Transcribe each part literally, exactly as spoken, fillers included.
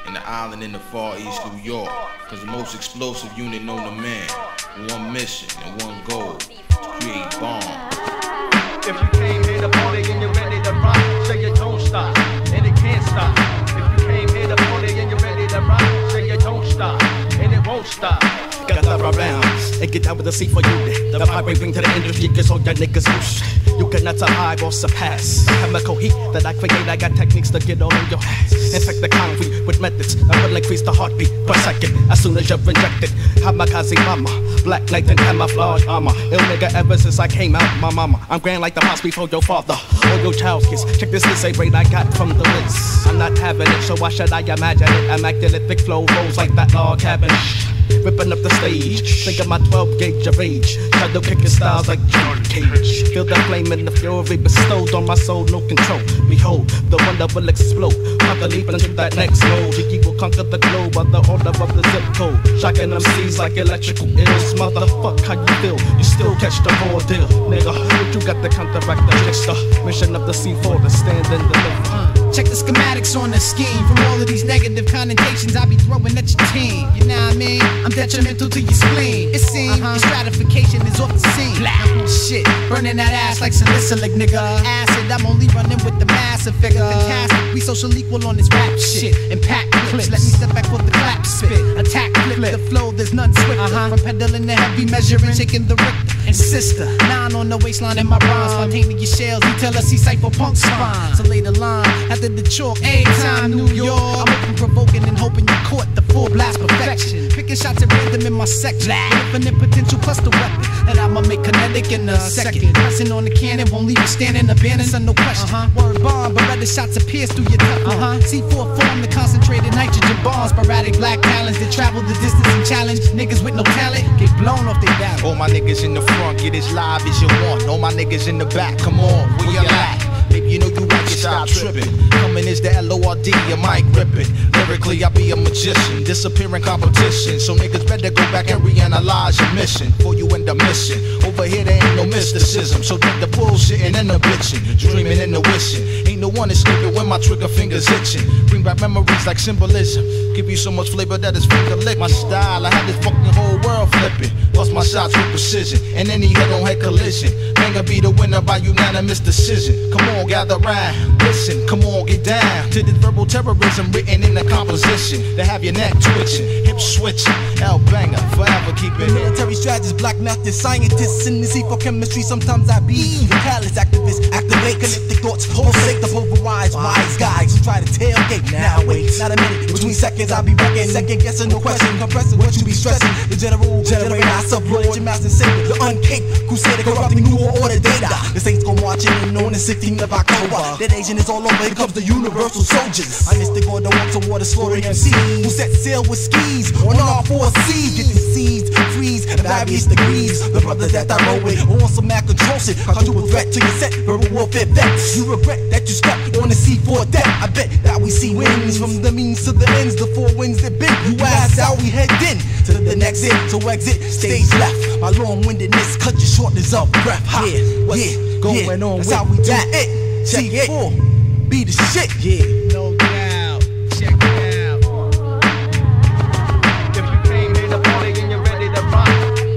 and the island in the far east New York. Cause the most explosive unit known to man, with one mission and one goal, to create bombs. If you came here to party and you're ready to rock, say you don't stop, and it can't stop. If you came here to party and you're ready to rock, say you don't stop, and it won't stop. Gather around and get down with the C for you. The vibe we bring to the industry gets all your niggas loose. You cannot survive or surpass chemical heat that I create. I got techniques to get all in your ass. Infect the concrete with methods that will increase the heartbeat per second as soon as you're injected. Kamikaze mama, black light and camouflage armor. Ill nigga ever since I came out my mama. I'm grand like the house before your father or your child's kiss. Check this list, brain I got from the list. I'm not having it, so why should I imagine it? Immaculate thick flow rolls like that log cabin. Ripping up the stage, think of my twelve gauge of age. Shadow kicking styles like John Cage. Feel the flame and the fury bestowed on my soul, no control. Behold, the one that will explode. Conquer leap into that next mode. Jiggy will conquer the globe on the order of the zip code. Shocking them seas like electrical ills. Motherfuck, how you feel? You still catch the raw deal, nigga. What you got to counteract the trickster? Mission of the C four to stand and deliver. Check the schematics on the scheme. From all of these negative connotations I be throwing at your team. You know what I mean? I'm detrimental to your spleen. It seems uh-huh. Your stratification is off the scene. Black shit, burning that ass like salicylic, nigga. Acid, I'm only running with the massive figure. Fantastic, we social equal on this rap shit. Impact clips, let me step back for the clap spit. Attack flip, the flow, there's none swifter. Uh-huh. From pedaling the heavy measuring, shaking the Richter. And sister, nine on the waistline in my rhymes. Spontaneous shells, he tell us he cypherpunk spine. So lay the line after the chalk, anytime New York. I'm open, provoking and hoping you caught the full blast perfection. Picking shots at random in my section. Infinite potential plus the weapon that I'ma make kinetic in a second. Pressing on the cannon, won't leave you standing abandoned, so no question. Uh-huh. Word bomb, Beretta shots appears through your top. Uh-huh. C four form the concentrated nitrogen bombs. Sporadic black talents that travel the distance and challenge. Niggas with no talent get blown off their barrel. All my niggas in the front, get as live as you want. All my niggas in the back, come on, where you at? Baby, you know you like it, stop tripping. Coming is the L O R D, your mic ripping. Lyrically, I be a magician, disappearing competition. So niggas better go back and reanalyze your mission. For you in the mission, over here there ain't no mysticism. So take the bullshitting and the bitching, dreaming and the wishing. Ain't no one escaping when my trigger fingers itching. Bring back memories like symbolism. Give you so much flavor that it's finger lick. My style, I had this fucking whole world flipping. Lost my shots with precision, and any head-on-head collision. Banger be the winner by unanimous decision. Come on, gather round, listen, come on, get down to this verbal terrorism written in the composition. They have your neck twitching, hip switching, L banger, forever keep it. Military strategists, black master scientists in the C for chemistry. Sometimes I be the callous activists, activate connected thoughts, pulsate the pulverized wise guys who try to tailgate. Now wait, not a minute, between seconds I be wrecking, second guessing, no question, compressing what you be stressing. The general generator, I subload your master savior, the uncaped crusader, corrupting new order data. The saints go marching in on the sixteenth of October. That Asian is all over, it comes the universal soldiers. I mystic on the water, water, slaughtering M C who set sail with skis on all four seas, get deceived, freeze at various degrees. The brothers that I roll with on some mad control shit, cause you a threat to your set, verbal warfare vets. You regret that you stepped on the C four deck. I bet that we see wins from the means to the ends, the four winds that bend. You ask how we head in to the next end, so exit stage left. My long-windedness cut your shortness of breath. Ha, yeah, yeah, going yeah, on that's with how we do that. It. Check C four, it. Be the shit, yeah. No doubt, check it out. If you came here to party and you're ready to rock.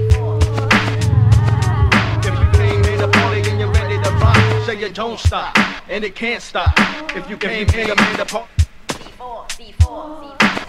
If you came here to party and you're ready to rock, say you don't stop, and it can't stop. If you came here to party. C four, C four, C four.